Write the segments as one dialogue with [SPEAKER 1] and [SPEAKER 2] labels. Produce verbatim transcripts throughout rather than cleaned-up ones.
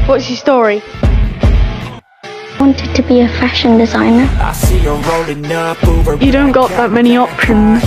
[SPEAKER 1] What's your story?
[SPEAKER 2] Wanted to be a fashion designer.
[SPEAKER 1] You don't got that many options.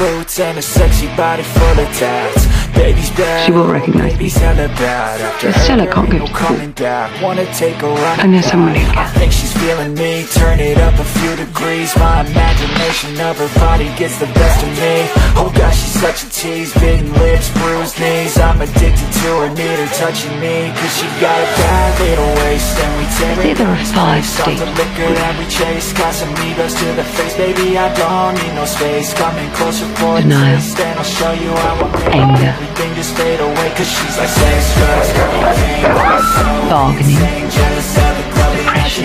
[SPEAKER 3] She will recognize me. But still, I can't go to school. I know someone who can.
[SPEAKER 4] I think she's feeling me. Turn it up a few degrees. My imagination of her body gets the best of me. Oh gosh, she's such a tease. Bitten lips, bruised knees. I'm addicted to her, need her touching me. Cause she got a bad little waist. And we tear it
[SPEAKER 3] there are five stages.
[SPEAKER 4] That we chase, got some egos to the face. Baby, I don't need no space. Coming closer for a taste, and I'll show you how I make
[SPEAKER 3] anger,
[SPEAKER 4] everything just fade away. Cause she's like sex, drugs, cocaine,
[SPEAKER 3] bargaining, depression,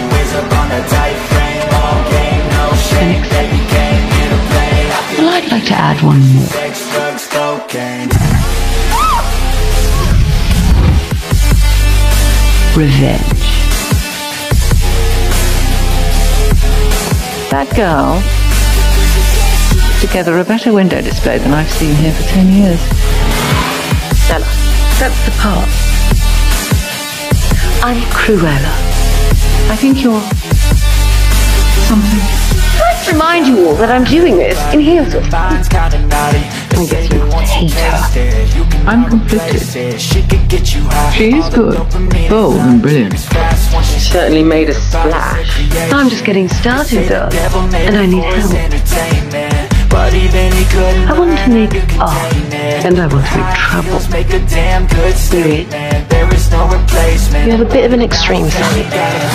[SPEAKER 3] and well, I'd like to add one more.
[SPEAKER 4] Sex, drugs, cocaine.
[SPEAKER 3] Revenge. That girl put together a better window display than I've seen here for ten years. Stella, that's the part. I'm Cruella. I think you're something. Let's remind you all that I'm doing this in heels with her. I guess you hate her.
[SPEAKER 5] I'm conflicted. She is good, bold and brilliant.
[SPEAKER 3] She certainly made a splash. I'm just getting started though, and I need help. I want to make art, and I want to make trouble. Do it.
[SPEAKER 1] You have a bit of an extreme side.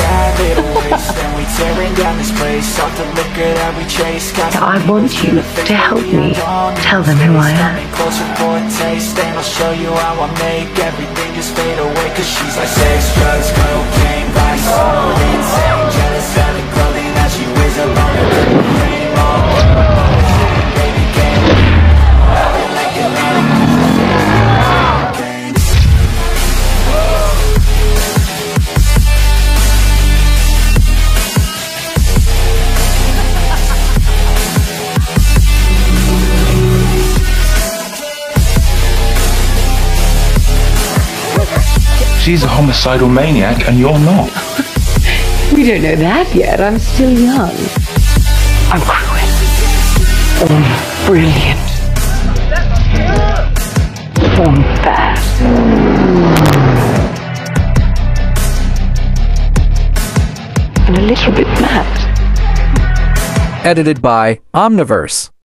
[SPEAKER 3] I want you to help me tell them who I am.
[SPEAKER 4] I'll show you how I make everything just fade away. Cause she's like sex, drugs, cocaine, vice, insane, jealous of the clothing that she wears up on her frame. Baby, can't nothing like an
[SPEAKER 6] She's a homicidal maniac and you're not.
[SPEAKER 3] We don't know that yet. I'm still young. I'm cruel. Born brilliant. Born bad. And a little bit mad.
[SPEAKER 7] Edited by Omniverse.